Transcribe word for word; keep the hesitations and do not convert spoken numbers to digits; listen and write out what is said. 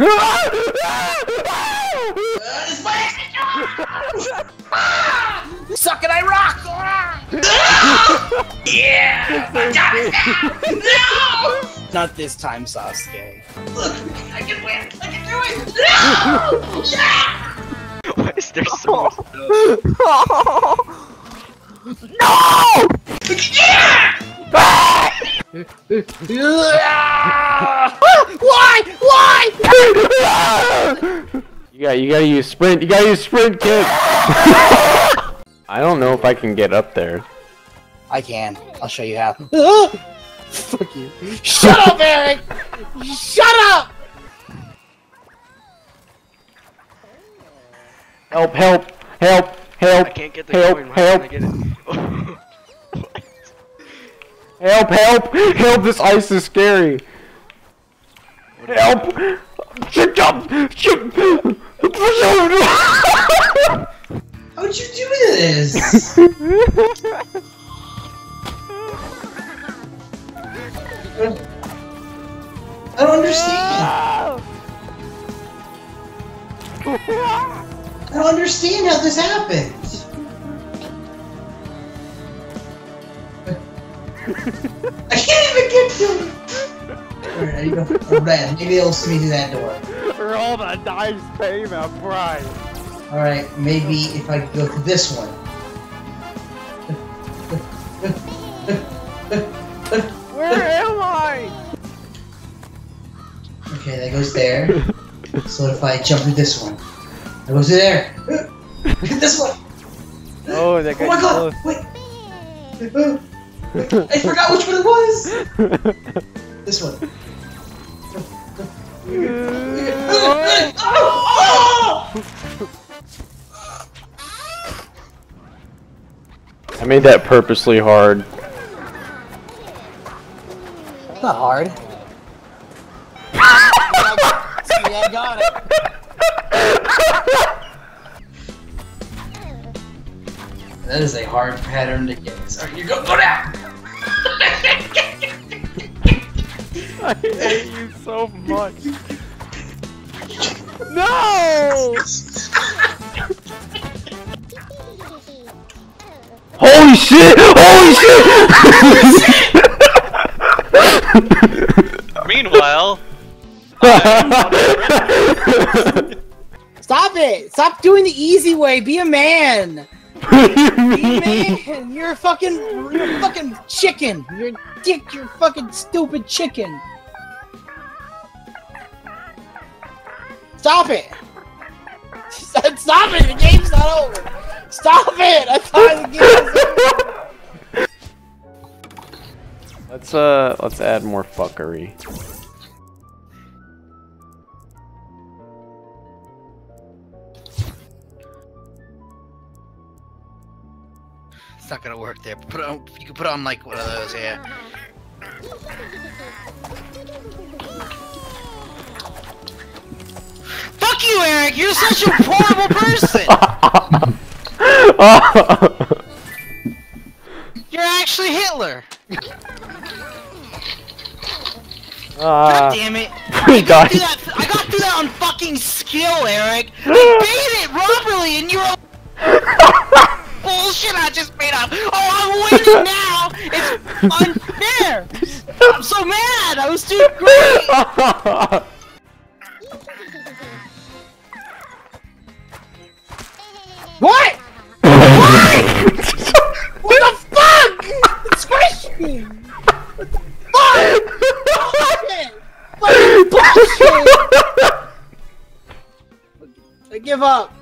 Suck it, I rock! Yeah! My job is now! No! Not this time, Sasuke. Look, I can win! I can do it! No! Yeah! Why is there so much stuff? No! Yeah! Why? Why? You got. You gotta use sprint. You gotta use sprint, kid. I don't know if I can get up there. I can. I'll show you how. Fuck you. Shut up, Eric! Shut up! Help! Help! Help! Help! I can't get the help! coin. Why Help! can't I get it? Help! Help! Help! This ice is scary. Help! Shut up! Shut! How'd you do this? I don't understand. I don't understand how this happened. I can't even get to it. Alright, there you go. Red. Maybe it'll see me through that door. Roll the dice, pay the price. Alright, maybe if I go to this one. Where am I? Okay, that goes there. So if I jump to this one, that goes to there. This one. Oh, that Oh my god! Wait. I forgot which one it was. This one. I made that purposely hard. It's not hard. See, I got it. That is a hard pattern to get. Sorry, you go go down. I hate you so much. No! Holy shit! Holy shit! Meanwhile, Stop it! Stop doing the easy way. Be a man. Be a man. You're a fucking, you're a fucking chicken. You're a dick. You're a fucking stupid chicken. Stop it! Stop it! The game's not over. Stop it! I thought the game was over. Let's uh, let's add more fuckery. It's not gonna work there. Put it on, you can put it on like one of those here. Fuck you, Eric! You're such a horrible person! You're actually Hitler! Uh, God damn it! I got, through that, I got through that on fucking skill, Eric! I made it properly and you're a bullshit I just made up! Oh, I'm winning now! It's unfair! I'm so mad! I was doing great! What? What? What the fuck? Squish me! What the fuck? Bullshit! Fucking bullshit! I give up.